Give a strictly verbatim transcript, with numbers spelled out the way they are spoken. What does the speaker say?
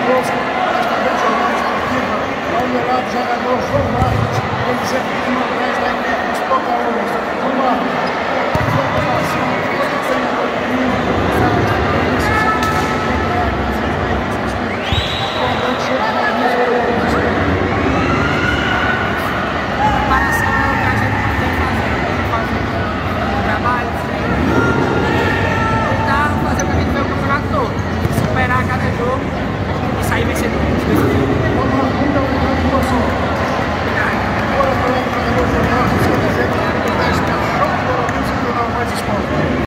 conosco nesta grande jornada esportiva. Ao meu lado, o jogador João Marcos, ele sempre tem uma dez da equipe dos Pocahontas. João Marcos.